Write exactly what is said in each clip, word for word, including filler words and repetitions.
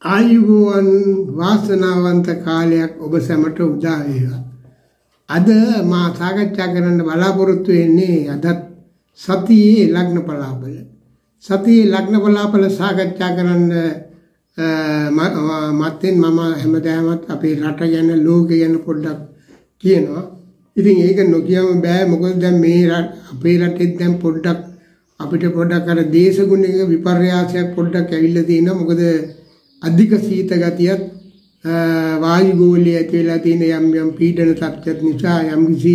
ආයුබෝවන් වාසනාවන්ත කාලයක් ඔබ සැමට උදා වේවා. අද මා සාකච්ඡා කරන්න බලාපොරොත්තු වෙන්නේ අදත් සතියේ ලග්න පලාපල. සතියේ ලග්න පලාපල සාකච්ඡා කරන්න මත්තෙන් මම හැමදාමත් අපේ රට ගැන ලෝකෙ ගැන පොඩ්ඩක් කියනවා. ඉතින් ඒක නොකියම බෑ, මොකද දැන් මේ අපේ රටේ දැන් පොඩ්ඩක් අපිට පොඩ්ඩක් අර දේශගුණික විපර්යාසයක් පොඩ්ඩක් ඇවිල්ලා තියෙනවා. මොකද අධික සීත ගතියත් වායු ගෝලයේ ඇති වෙලා තියෙන යම් යම් පීඩන තත්ත්වයක් නිසා යම් කිසි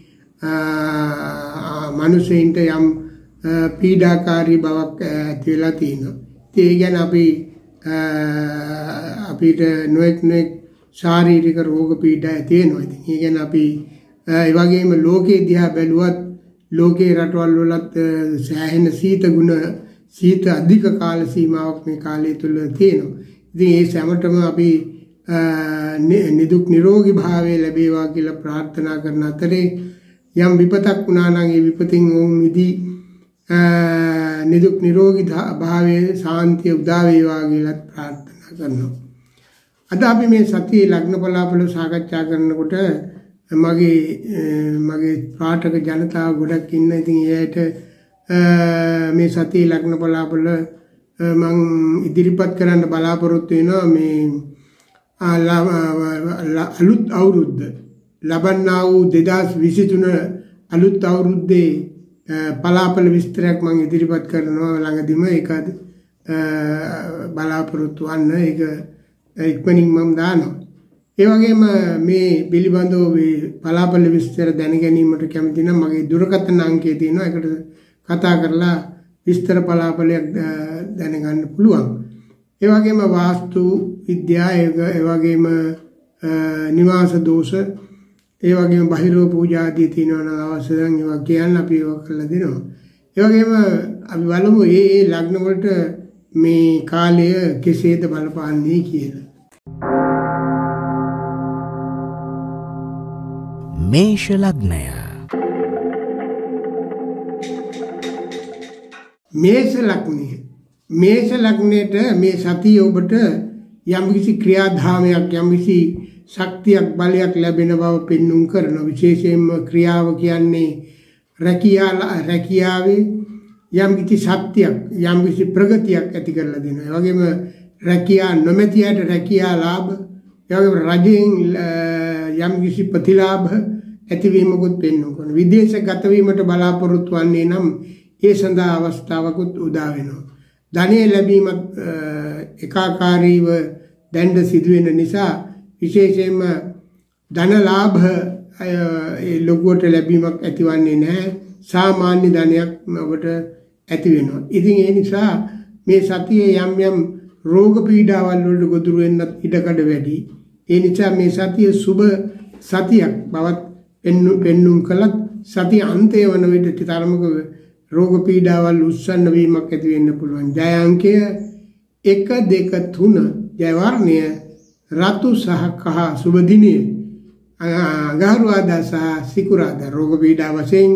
මනුෂ්‍යයින්ට යම් පීඩාකාරී බවක් ඇති වෙලා තියෙනවා. ඒ ගැන අපි අපිට නොඑක් නොඑක් ශාරීරික රෝග පීඩා ඇති වෙනවා. ඉතින් ඒ ගැන අපි ඒ වගේම ලෝකයේ දිහා බැලුවත් ලෝකේ රටවල් වලත් සෑහෙන සීත ගුණ සීත අධික කාල සීමාවක් මේ කාලය තුල තියෙනවා. ඉතින් ඒ සැමටම අපි නිදුක් නිරෝගී භාවය ලැබේවා කියලා ප්‍රාර්ථනා කරන අතරේ යම් විපතක් වුණා නම් ඒ විපතින් වුන් මිදී නිදුක් නිරෝගී භාවයේ සාන්තිය උදා වේවා කියලා ප්‍රාර්ථනා කරනවා. අද අපි මේ සතියේ ලග්න පලාපල සාකච්ඡා කරනකොට මගේ මගේ පාඨක ජනතාව ගොඩක් ඉන්න. ඉතින් එයාට මේ සතියේ ලග්න පලාපල මම ඉදිරිපත් කරන්න බලාපොරොත්තු වෙනවා. මේ අලුත් අවුරුද්ද ලබන්නා වූ දෙදාස් විසිතුන අලුත් අවුරුද්දේ පලාපල විස්තරයක් මම ඉදිරිපත් කරනවා ළඟදිම. ඒක බලාපොරොත්තු වන්න. ඒක ඉක්මනින් මම දානවා. ඒ වගේම මේ පිළිබඳව මේ පලාපල විස්තර දැන ගැනීමට කැමති නම් මගේ දුරකථන අංකය තියෙනවා. ඒකට කතා කරලා විස්තර පලාපලයක් දැනගන්න පුළුවන්. ඒ වගේම වාස්තු විද්‍යාව, ඒ වගේම නිවාස දෝෂ, ඒ වගේම බහිරව පූජා ආදී තියෙනවා නම් අවශ්‍ය නම් ඒවා කියන්න අපි ඒවා කරලා දෙනවා. ඒ වගේම අපි බලමු මේ මේ ලග්න වලට මේ කාලය කෙසේද බලපාන්නේ කියලා. මේෂ ලග්නය. මේෂ ලග්නය මේෂ ලග්නයට මේ සතිය ඔබට යම්කිසි ක්‍රියාධාමයක් යම්කිසි ශක්තියක් බලයක් ලැබෙන බව පෙන්눔 කරන. විශේෂයෙන්ම ක්‍රියාව කියන්නේ රැකියාව රැකියාවේ යම්කිසි ශක්තියක් යම්කිසි ප්‍රගතියක් ඇති කරලා දෙනවා. ඒ වගේම රැකියා නොමැතියට රැකියා ලාභ, ඒ වගේම රජෙන් යම්කිසි ප්‍රතිලාභ ඇතිවීමකුත් පෙන්වන කරන. විදේශගත වීමට බලාපොරොත්තු වන්නේ නම් ඒ සඳහා අවස්ථාවකුත් උදා වෙනවා. ධනෙ ලැබීමත් ඒකාකාරීව දැඬ සිදුවෙන නිසා විශේෂයෙන්ම ධන ලාභ ඒ ලොකුවට ලැබීමක් ඇතිවන්නේ නැහැ. සාමාන්‍ය ධනයක් ඔබට ඇති වෙනවා. ඉතින් ඒ නිසා මේ සතියේ යම් යම් රෝග පීඩාවල් වලට ගොදුරු වෙන්නත් ඉඩකඩ වැඩි. ඒ නිසා මේ සතිය සුබ සතියක් බවත් පෙන්눔 කළත් සතිය අන්තය වන විට තරමක රෝග පීඩාවල් උස්සන්න වීමක් ඇති වෙන්න පුළුවන්. ජය අංකය එක දෙක තුන, ජය වර්ණය රතු සහ කහ, සුබ දිනය අඟහරුවාදා සහ සිකුරාදා. රෝග පීඩා වශයෙන්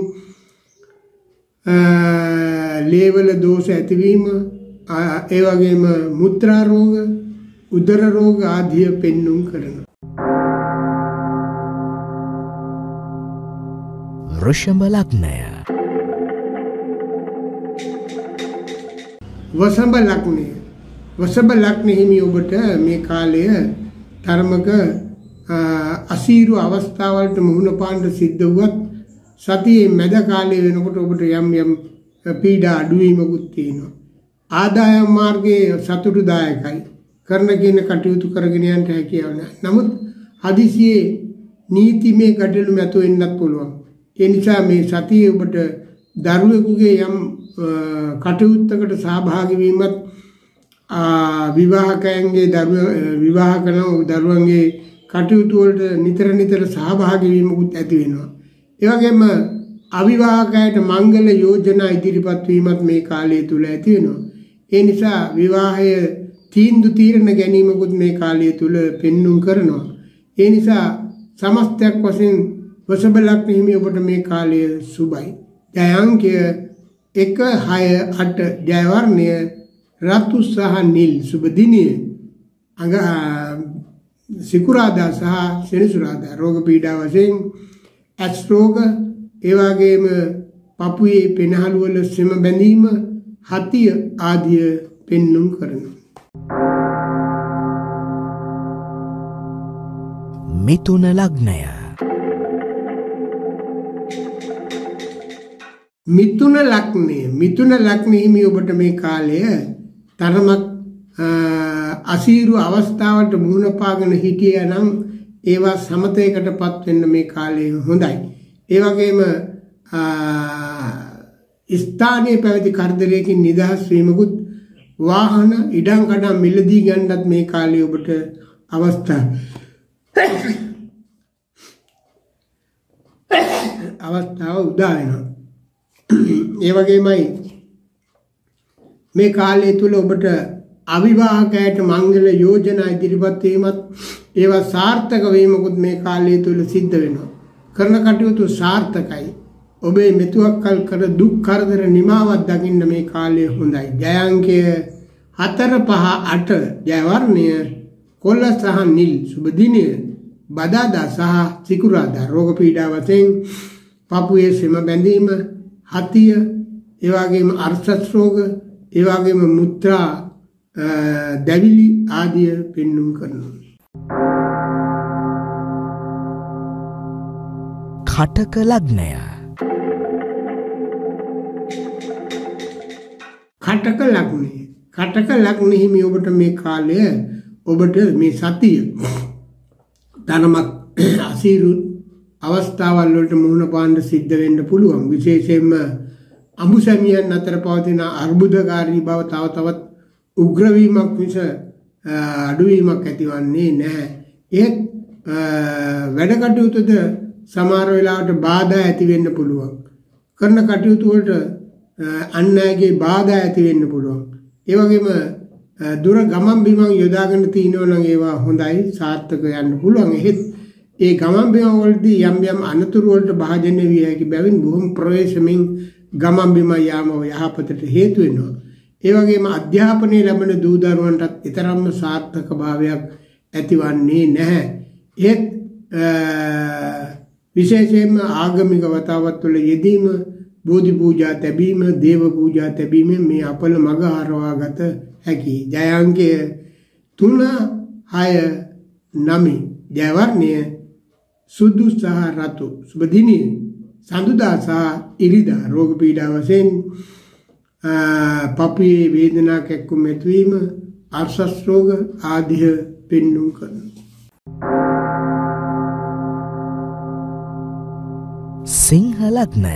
ලේවල දෝෂ ඇතිවීම, ඒ වගේම මුත්‍රා රෝග, උදර රෝග ආදිය පෙන්눔 කරනවා. වෘෂභ ලග්නය. වසභ ලග්නය වසභ ලග්න හිමි ඔබට මේ කාලය ධර්මක අසීරු අවස්ථාවලට මුහුණ පාන්න සිද්ධ වුවත් සතියේ මැද කාලය වෙනකොට ඔබට යම් යම් පීඩා අඩුවීමකුත් තියෙනවා. ආදායම් මාර්ගයේ සතුටුදායකයි. කරන කියන කටයුතු කරගෙන යන්න හැකියාව නැහැ. නමුත් හදිසියේ නීතිමය ගැටලු මැතු වෙන්නත් පුළුවන්. ඒ නිසා මේ සතියේ ඔබට දරුවෙකුගේ යම් කටයුත්තකට සහභාගී වීමත්, විවාහකයන්ගේ දරුව විවාහ කරන දරුවන්ගේ කටයුතු වලට නිතර නිතර සහභාගී වීමකුත් ඇති වෙනවා. ඒ වගේම අවිවාහකයට මංගල යෝජනා ඉදිරිපත් වීමත් මේ කාලය තුල ඇති වෙනවා. ඒ නිසා විවාහය තීන්දුව తీරන ගැනීමකුත් මේ කාලය තුල පෙන්눔 කරනවා. ඒ නිසා සමස්තයක් වශයෙන් වසභ ලග්න හිමි ඔබට මේ කාලය සුබයි. ජය අංකය එක හය අට, ජය වර්ණය රතු සහ නිල්, සුබ දිනය අඟ සිකුරාදා සහ සෙනසුරාදා රෝග පීඩා වශයෙන් ඇස් රෝග, ඒ වගේම පපුවේ පෙනහළු වල සෙම බැඳීම, හතිය ආදිය පෙන්눔 කරනවා. මිථුන ලග්නය. මිථුන ලග්නය මිථුන ලග්නෙ හිමි ඔබට මේ කාලය තරමක් අසීරු අවස්ථාවට මුහුණ පාගෙන හිටියා නම් ඒවා සමතයකටපත් වෙන්න මේ කාලය හොඳයි. ඒ වගේම ස්ථානීය පැවති කරදරයකින් නිදහස් වීමකුත්, වාහන ඉඩම් කඩම් මිලදී ගන්නත් මේ කාලේ ඔබට අවස්ථා අවස්ථාව උදා වෙනවා. ඒ වගේමයි මේ කාලය තුල ඔබට අවිවාහකයට මංගල යෝජනා ඉදිරිපත් වීමත්, ඒවා සාර්ථක වීමකුත් මේ කාලය තුල සිද්ධ වෙනවා. කරන කටයුතු සාර්ථකයි. ඔබේ මෙතුවක්කල් කර දුක් කරදර නිමාවක් දකින්න මේ කාලය හොඳයි. ජයාංකය හතර පහ අට, ජය වර්ණය කොළ සහ නිල්, සුබ දිනය බදාදා සහ සිකුරාදා. රෝග පීඩා වශයෙන් පපුවේ සෙම බැඳීම, හතිය, ඒ වගේම අර්ශස් රෝග, ඒ වගේම මුත්‍රා දැවිලි ආදිය පෙන්눔 කරනවා. කටක ලග්නය. කටක ලග්නය කටක ලග්නෙ හිමි ඔබට මේ කාලය ඔබට මේ සතිය ධනමත් අසීරු අවස්ථාවල් වලට මුහුණ පාන්න සිද්ධ වෙන්න පුළුවන්. විශේෂයෙන්ම අඹුසැමියන් අතර පවතින අර්බුදකාරී බව තව තවත් උග්‍ර වීමක් මිස අඩුවීමක් ඇතිවන්නේ නැහැ. ඒත් වැඩ කටයුතුද සමහර වෙලාවට බාධා ඇති වෙන්න පුළුවන්. කරන කටයුතු වලට අන් අයගේ බාධා ඇති වෙන්න පුළුවන්. ඒ වගේම දුර ගමන් බිමන් යොදාගෙන තිනව නම් ඒවා හොඳයි, සාර්ථක යන්න පුළුවන්. එහෙත් ඒ ගමන් බිමන් වලදී යම් යම් අනතුරු වලට භාජනය විය හැකි බැවින් බොහොම ප්‍රවේශමින් ගමන් බිමන් යාම යහපතට හේතු වෙනවා. ඒ වගේම අධ්‍යාපනයේ ලැබෙන දූ දරුවන්ටත් ඊතරම්ම සාර්ථක භාවයක් ඇතිවන්නේ නැහැ. ඒත් විශේෂයෙන්ම ආගමික වතාවත් වල යෙදීම, බෝධි පූජා තැබීම, දේව පූජා තැබීම මේ අපල මග හරවා ගත හැකි. ජයාංකය තුන හය නව, ජය වර්ණය සුදු සහ රතු, සුබ දිනය සඳුදා සහ ඉරිදා. රෝග පීඩා වශයෙන් පපුවේ වේදනා කැක්කුම් ඇතිවීම, අර්ශස් රෝග ආදිය පෙන්눔 කරනවා. සිංහ ලග්නය.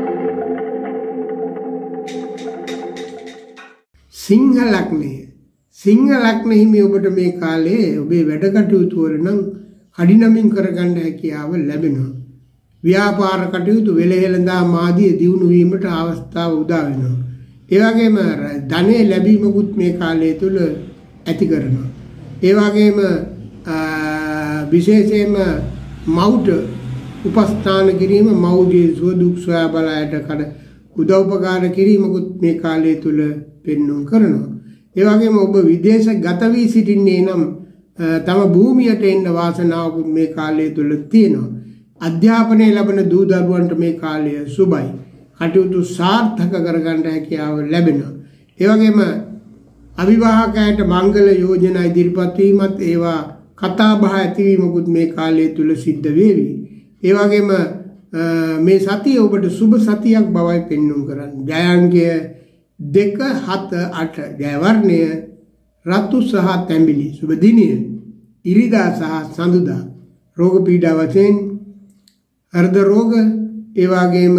සිංහ ලග්නය සිංහ ලග්නෙ හිමි ඔබට මේ කාලේ ඔබේ වැඩ කටයුතු වල නම් කඩිනමින් කරගන්න හැකියාව ලැබෙනවා. ව්‍යාපාර කටයුතු වෙලහෙළඳා මාදී දියුණු වීමට අවස්ථාව උදා වෙනවා. ඒ වගේම ධනෙ ලැබීමකුත් මේ කාලය තුල ඇති කරනවා. ඒ වගේම විශේෂයෙන්ම මවුට උපස්ථාන කිරීම, මවුගේ සුව දුක් සොයා බලයට කඩ උදව්පකාර කිරීමකුත් මේ කාලය තුල පෙන්눔 කරනවා. ඒ වගේම ඔබ විදේශ ගත වී සිටින්නේ නම් තම භූමියට එන්න වාසනාවකුත් මේ කාලය තුල තියෙනවා. අධ්‍යාපනයේ ලැබෙන දූ දරුවන්ට මේ කාලය සුබයි. කටයුතු සාර්ථක කරගන්න හැකියාව ලැබෙනවා. ඒ වගේම අවිවාහකයට මංගල යෝජනා ඉදිරිපත් වීමත්, ඒවා කතා බහ ඇතිවීමකුත් මේ කාලය තුල සිද්ධ වේවි. ඒ වගේම මේ සතිය ඔබට සුබ සතියක් බවයි පෙන්눔 කරන්නේ. ජයාංකය දෙක හත අට, ජය වර්ණය රතු සහ තැඹිලි, සුබ දිනය ඉරිදා සහ සඳුදා. රෝග පීඩා වශයෙන් හෘද රෝග, ඒ වගේම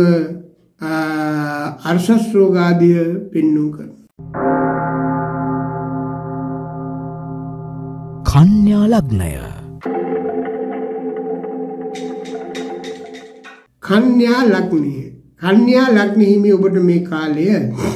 අර්ශස් රෝග ආදිය පෙන්눔 කරනවා. කන්‍යා ලග්නය. කන්‍යා ලග්නය කන්‍යා ලග්නෙ හිමි ඔබට මේ කාලය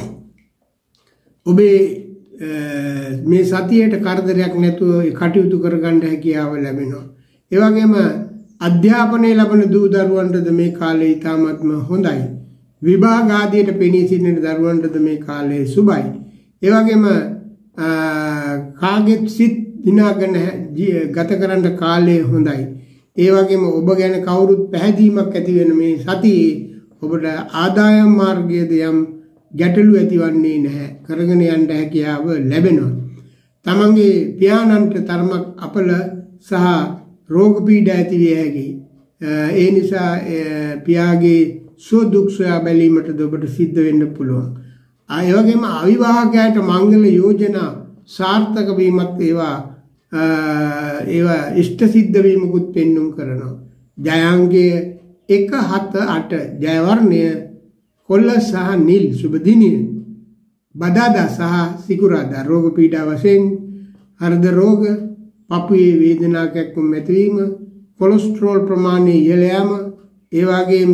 ඔබේ මේ සතියේට කරදරයක් නැතුව කටයුතු කරගන්න හැකියාව ලැබෙනවා. ඒ වගේම අධ්‍යාපනයේ ලැබෙන දූ දරුවන්ටද මේ කාලය ඉතාමත්ම හොඳයි. විභාග ආදියට පෙනී සිටින දරුවන්ටද මේ කාලය සුබයි. ඒ වගේම කාගෙත් සිත් දිනාගෙන ගත කරන්න කාලය හොඳයි. ඒ වගේම ඔබ ගැන කවුරුත් පැහැදීමක් ඇති වෙන මේ සතියේ ඔබට ආදායම් මාර්ගයේද යම් ගැටලු ඇතිවන්නේ නැහැ. කරගෙන යන්න හැකියාව ලැබෙනවා. තමන්ගේ පියාණන්ට තරමක් අපල සහ රෝග පීඩා ඇති විය හැකියි. ඒ නිසා පියාගේ සුව දුක් සොයා බැලීමටද ඔබට සිද්ධ වෙන්න පුළුවන්. ඒ වගේම අවිවාහකයාට මංගල යෝජනා සාර්ථක වීමත් ඒවා ඒවා ඉෂ්ට සිද්ධ වීමකුත් පෙන්눔 කරනවා. ජයාංගය එක හත අට ජයවර්ණය කොල්ල සහ නිල් සුබ දිනය. බදාදා සහ සිකුරාදා රෝග පීඩා වශයෙන් හෘද රෝග, පපුවේ වේදනා කැක්කුම් ඇතිවීම, කොලෙස්ටරෝල් ප්‍රමාණය ඉහළ යාම, ඒ වගේම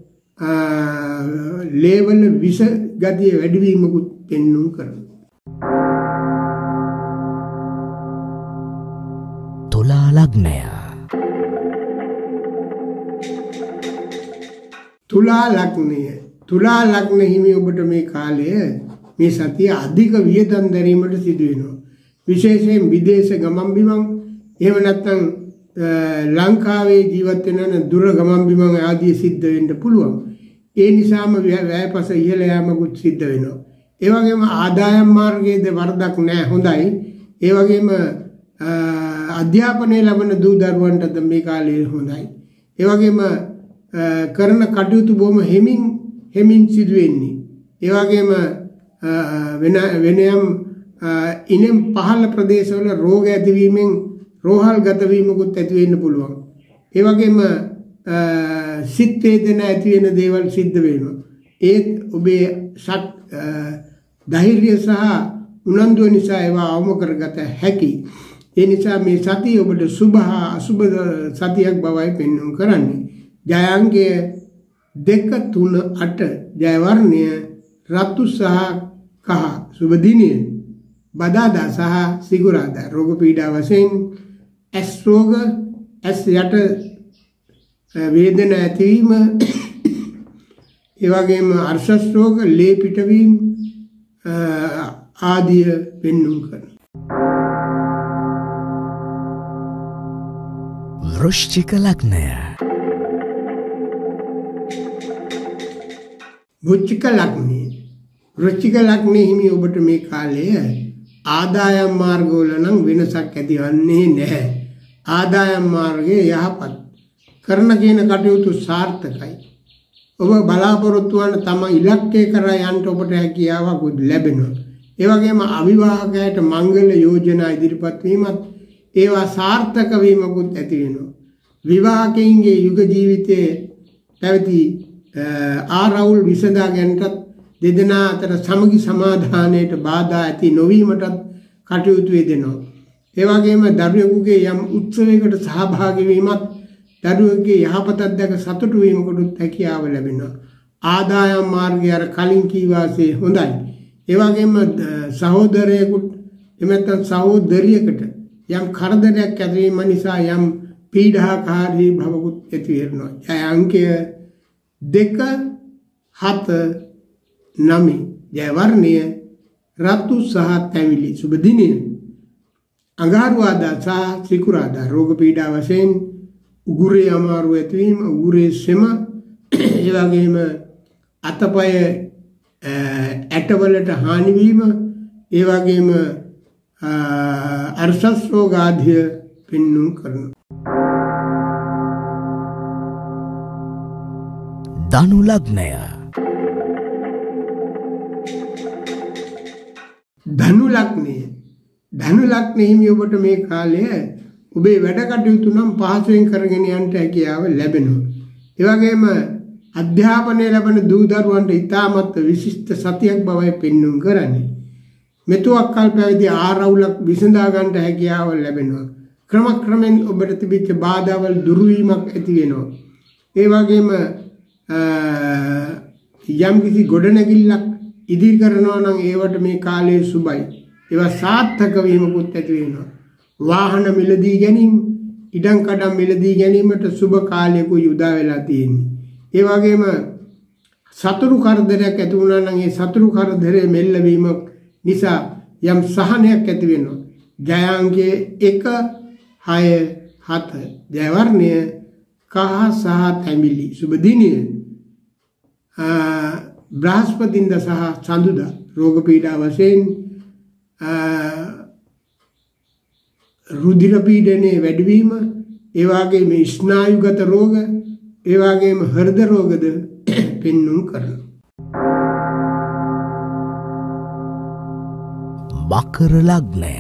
ලේවල විෂ ගතිය වැඩිවීමකුත් පෙන්눔 කරනවා. තුලා ලග්නය. තුලා ලග්නය. තුලා ලග්න හිමි ඔබට මේ කාලය මේ සතිය අධික වියදම් දැරීමට සිදු වෙනවා. විශේෂයෙන් විදේශ ගමන් බිමන්, එහෙම නැත්නම් ලංකාවේ ජීවත් වෙන දුර ගමන් බිමන් ආදී සිද්ධ වෙන්න පුළුවන්. ඒ නිසාම වැයපස ඉහළ යාමකුත් සිද්ධ වෙනවා. ඒ වගේම ආදායම් මාර්ගයේද වරදක් නැහැ, හොඳයි. ඒ වගේම අධ්‍යාපනය ලබන දූ දරුවන්ටද මේ කාලේ හොඳයි. ඒ වගේම කරන කටයුතු බොහොම හෙමින් හෙමින් සිදු වෙන්නේ. ඒ වගේම වෙන වෙනයම් ඉනම් පහළ ප්‍රදේශවල රෝග ඇතිවීමෙන් රෝහල් ගත වීමකුත් ඇති වෙන්න පුළුවන්. ඒ වගේම සිත් වේදනා ඇති වෙන දේවල් සිද්ධ වෙනවා. ඒත් ඔබේ සත් ධෛර්යය සහ උනන්දුව නිසා ඒවා අවම කරගත හැකි. ඒ නිසා මේ සතිය ඔබට සුභ හා අසුභ සතියක් බවයි පෙන්වන්න කරන්නේ. ජයාංගය දෙක තුන අට ජයවර්ණය රතු සහ කහ සුබ දිනය. බදාදා සහ සිකුරාදා රෝග පීඩා වශයෙන් ඇස් රෝග, ඇස් යට වේදනා ඇතිවීම, ඒ වගේම අර්ශස් රෝග, ලේ පිටවීම ආදිය පෙන්වන්න කරනවා. වෘශ්චික ලග්නය. වෘශ්චික ලග්නය. වෘශ්චික ලග්නයේ හිමි ඔබට මේ කාලය ආදායම් මාර්ගවල නම් වෙනසක් ඇතිවන්නේ නැහැ. ආදායම් මාර්ගයේ යහපත් කරන කියන කටයුතු සාර්ථකයි. ඔබ බලාපොරොත්තු වන තම ඉලක්කය කරා යන්න ඔබට හැකියාවක් ලැබෙනවා. ඒ වගේම අවිවාහකයට මංගල යෝජනා ඉදිරිපත් වීමත් ඒවා සාර්ථක වීමකුත් ඇති වෙනවා. විවාහකයින්ගේ යුග ජීවිතයේ පැවති ආරවුල් විසඳා ගැනීමට දෙදෙනා අතර සමගි සමාධානයට බාධා ඇති නොවීමටත් කටයුතු යෙදෙනවා. ඒ වගේම දරුවෙකුගේ යම් උත්සවයකට සහභාගී වීමත් දරුවෙකුගේ යහපතක් දැක සතුටු වීමකටත් හැකියාව ලැබෙනවා. ආදායම් මාර්ගය අර කලින් කී වාසේ හොඳයි. ඒ වගේම සහෝදරයෙකුට එමෙතන සහෝදරියකට යම් කරදරයක් ඇතිවීම නිසා යම් පීඩාකාරී භවකුත් ඇති වෙනවා. ඒ අංකය දෙක හත නම ජයවර්ණය රතු සහ තැවිලි සුබ දිනය. අඟහරුවාදා සහ සිකුරාදා රෝග පීඩා වශයෙන් උගුරේ අමාරු ඇතිවීම, උගුරේ සෙම, ඒ වගේම අතපය ඇටවලට හානි වීම, ඒ වගේම අර්ශස් රෝග ආදිය පෙන්වන්න කරනවා. ධනු ලග්නය. ධනු ලග්නය. ධනු ලග්නයේ හිමි ඔබට මේ කාලය ඔබේ වැඩ කටයුතු නම් පහසුවෙන් කරගෙන යන්න හැකියාව ලැබෙනවා. ඒ වගේම අධ්‍යාපනය ලැබෙන දූ දරුවන්ට ඉතාමත් විශිෂ්ට සතියක් බවයි පෙන්වන්න කරන්නේ. මෙතුවක් කල් පැවති ආරවුලක් විසඳා ගන්නට හැකියාව ලැබෙනවා. ක්‍රමක්‍රමෙන් ඔබට තිබිච්ච බාධාවල් දුරු වීමක් ඇති වෙනවා. ඒ වගේම යම් කිසි ගොඩනැගිල්ලක් ඉදිරි කරනවා නම් ඒවට මේ කාලයේ සුබයි. ඒවා සාර්ථක වීමකුත් ඇති වෙනවා. වාහන මිලදී ගැනීම, ඉඩම් කඩම් මිලදී ගැනීමට සුබ කාලයක යොදා වෙලා තියෙන්නේ. ඒ වගේම සතුරු කරදරයක් ඇති වුණා නම් ඒ සතුරු කරදරේ මෙල්ල වීම නිසා යම් සහනයක් ඇති වෙනවා. ජයාංගයේ එක හය හත ජයවර්ණය කහ සහ තැඹිලි සුබ දිනය බ්‍රහස්පතින්ද සහ සඳුදා රෝග පීඩා වශයෙන් රුධිර පීඩනයේ වැඩිවීම ඒ වගේම ස්නායුගත රෝග ඒ වගේම හෘද රෝගද පෙන්눔 කරනවා. මකර ලග්නය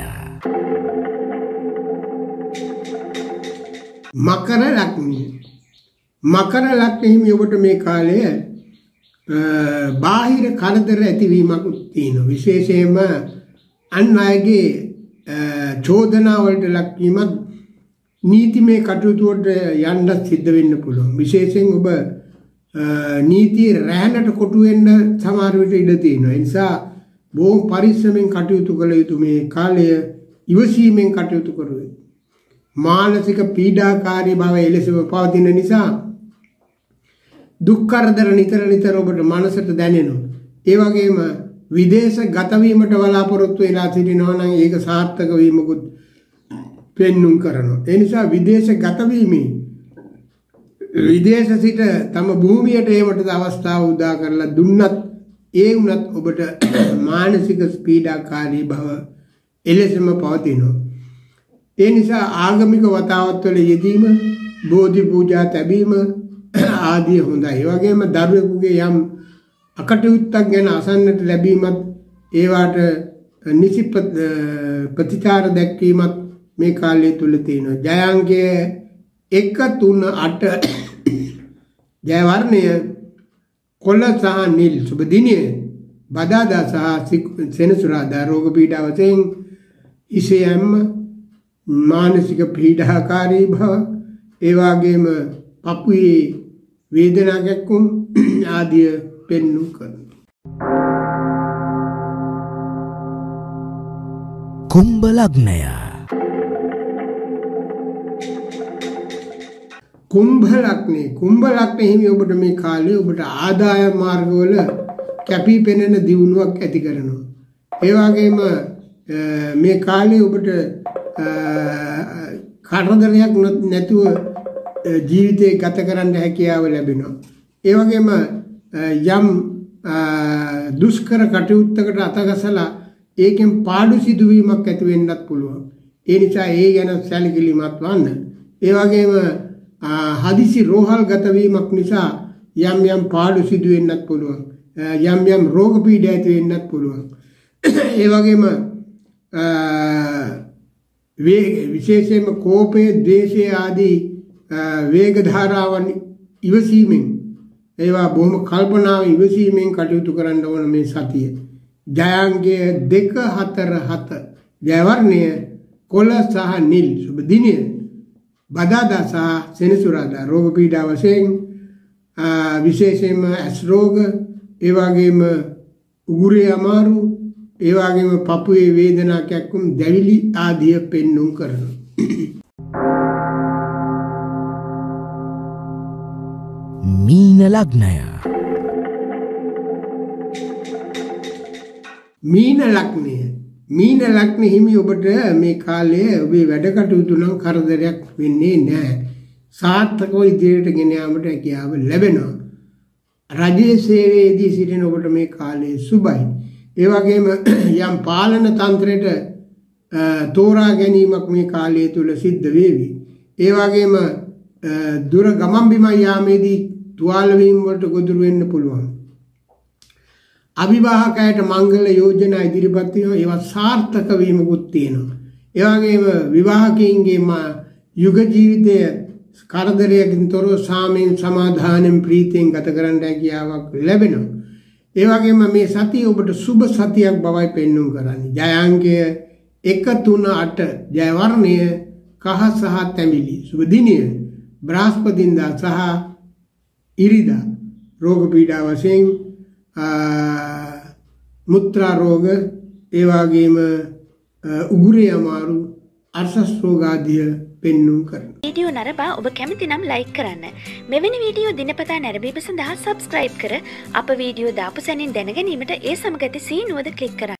මකර ලග්නය මකර ලග්නෙහිමි ඔබට මේ කාලය බාහිර කරදර ඇතිවීමක් තියෙනවා. විශේෂයෙන්ම අන් අයගේ චෝදනා වලට ලක්වීමත් නීතිමය කටයුතු වලට යන්න සිද්ධ වෙන්න පුළුවන්. විශේෂයෙන් ඔබ නීතිය රැහැනට කොටු වෙන්න සමහර විට ඉඩ තියෙනවා. ඒ නිසා බොහොම පරිස්සමෙන් කටයුතු කළ යුතු මේ කාලය ඉවසීමෙන් කටයුතු කරුවේ. මානසික පීඩාකාරී බව එලෙසම පවතින නිසා දුක් කරදර නිතර නිතර ඔබට මනසට දැනෙනවා. ඒ වගේම විදේශ ගත වීමට බලාපොරොත්තු වෙලා සිටිනවා නම් ඒක සාර්ථක වීමකුත් පෙන්눔 කරනවා. ඒ නිසා විදේශ ගත වීමේ විදේශ සිට තම භූමියට ඒවට අවස්ථාව උදා කරලා දුන්නත් ඒ වුණත් ඔබට මානසික පීඩාකාරී බව එලෙසම පවතිනවා. ඒ නිසා ආගමික වතාවත් වල යෙදීම, බෝධි පූජා තැබීම ආදී හොඳයි. ඒ වගේම දරුවෙකුගේ යම් අකටයුත්තක් ගැන අසන්නට ලැබීමත් ඒවට නිසි ප්‍රතිචාර දැක්වීමත් මේ කාලය තුල තියෙනවා. ජයාංගය එක තුන අට ජයවර්ණය කොළ සහ නිල් සුබ දිනය බදාදා සහ සෙනසුරාදා රෝග පීඩා වශයෙන් ඉසයම් මානසික පීඩාකාරී බව ඒ වගේම පපුවේ වේදනා ගැක්කුම් ආදිය පෙන්눔 කරනවා. කුම්භ ලග්නය කුම්භ ලග්නේ කුම්භ ලග්නෙහිමි ඔබට මේ කාලේ ඔබට ආදාය මාර්ගවල කැපී පෙනෙන දියුණුවක් ඇති කරනවා. ඒ වගේම මේ කාලේ ඔබට කරදරයක් නැතුව ජීවිතේ ගත කරන්න හැකියාව ලැබෙනවා. ඒ වගේම යම් දුෂ්කර කටයුත්තකට අතගසලා ඒකෙන් පාඩු සිදුවීමක් ඇති වෙන්නත් පුළුවන්. ඒ නිසා ඒ ගැන සැලකිලිමත් වන්න. ඒ වගේම හදිසි රෝහල් ගත වීමක් නිසා යම් යම් පාඩු සිදු වෙන්නත් පුළුවන්. යම් යම් රෝග පීඩා ඇති වෙන්නත් පුළුවන්. ඒ වගේම විශේෂයෙන්ම කෝපය, ද්වේෂය ආදී වේග ධාරාවන් ඉවසීමෙන් ඒවා බොහොම කල්පනාව ඉවසීමෙන් කටයුතු කරන්න ඕන මේ සතිය. ජයාංගය දෙක හතර හත ජයවර්ණය කොළ සහ නිල් සුබ දිනය බදාදා සහ සෙනසුරාදා රෝග පීඩා වශයෙන් විශේෂයෙන්ම ඇස් රෝග ඒ වගේම උගුරේ අමාරු ඒ වගේම පපුවේ වේදනා කැක්කුම් දැවිලි ආදිය පෙන්눔 කරනවා. මීන ලග්නය මීන ලග්නය මීන ලග්න හිමි ඔබට මේ කාලයේ ඔබේ වැඩ කටයුතු නම් කරදරයක් වෙන්නේ නැහැ. සාර්ථකව ඉදිරියට ගෙන යාමට හැකියාව ලැබෙනවා. රජයේ සේවයේදී සිටින ඔබට මේ කාලය සුබයි. ඒ වගේම යම් පාලන තන්ත්‍රයට තෝරා ගැනීමක් මේ කාලය තුල සිද්ධ වේවි. ඒ වගේම දුර ගමන් බිමන් යාමේදී තුවාල වීම වලට ගොදුරු වෙන්න පුළුවන්. අවිවාහකයට මංගල යෝජනා ඉදිරිපත් වෙනවා. ඒවා සාර්ථක වීමකුත් තියෙනවා. ඒ වගේම විවාහකයින්ගේ යුග ජීවිතය කරදරයකින් තොරව සාමයෙන් සමාදානෙන් ප්‍රීතියෙන් ගත කරන්න හැකියාවක් ලැබෙනවා. ඒ වගේම මේ සතිය ඔබට සුබ සතියක් බවයි පෙන්눔 කරන්නේ. ජයාංගය එක තුන අට ජයවර්ණය කහ සහ තැඹිලි සුබ දිනය බ්‍රහස්පතින්දා සහ ඉරිදා රෝග පීඩා වශයෙන් මුත්‍රා රෝග ඒ වගේම උගුරේ අමාරු අර්ශස් රෝග ආදිය පෙන්눔 කරනවා. වීඩියෝ නරඹා ඔබ කැමති නම් ලයික් කරන්න. මෙවැනි වීඩියෝ දිනපතා නැරඹීම සඳහා සබ්ස්ක්‍රයිබ් කර අප වීඩියෝ දාපු සැනින් දැන ගැනීමට ඒ සමග ඇති සීනුවද ක්ලික් කරන්න.